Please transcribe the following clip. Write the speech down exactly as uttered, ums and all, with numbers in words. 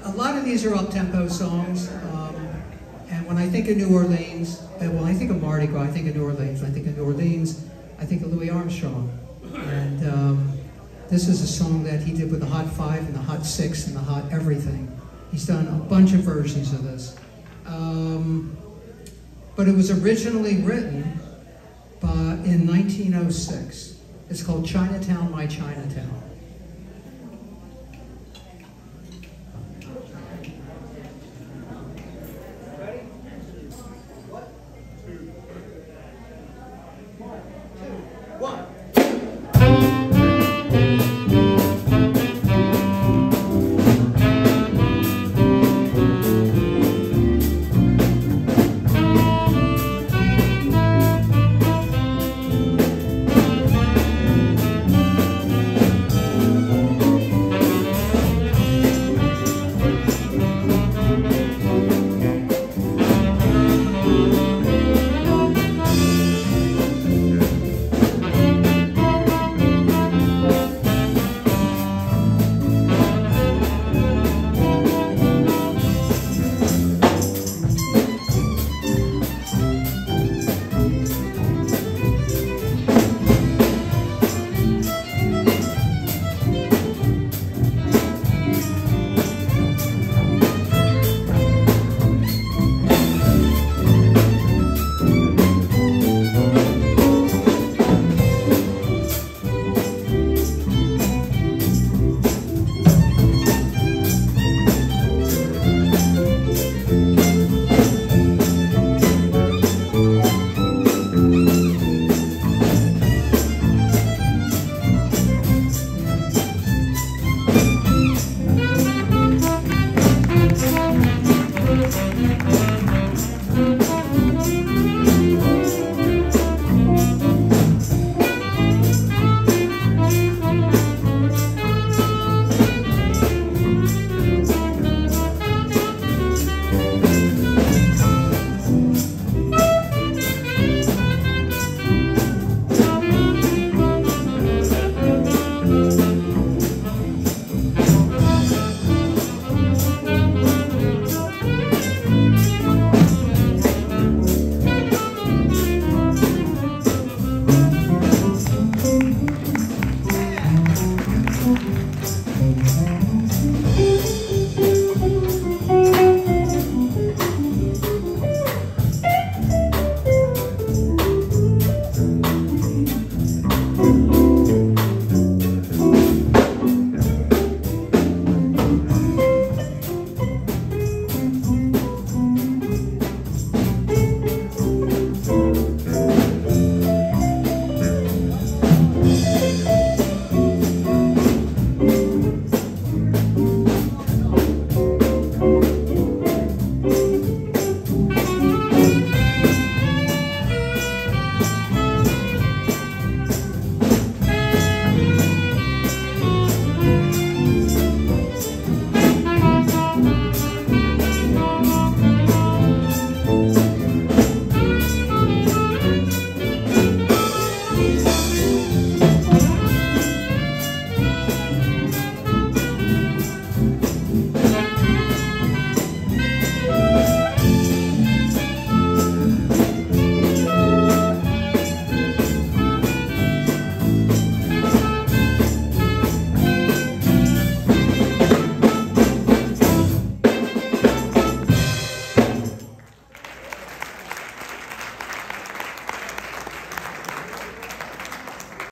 a lot of these are up-tempo songs, um, and when I think of New Orleans, uh, when I think of Mardi Gras, I think of New Orleans. When I think of New Orleans, I think of Louis Armstrong. And um, this is a song that he did with the Hot Five and the Hot Six and the Hot Everything. He's done a bunch of versions of this. Um, but it was originally written by, in nineteen oh six. It's called Chinatown, My Chinatown.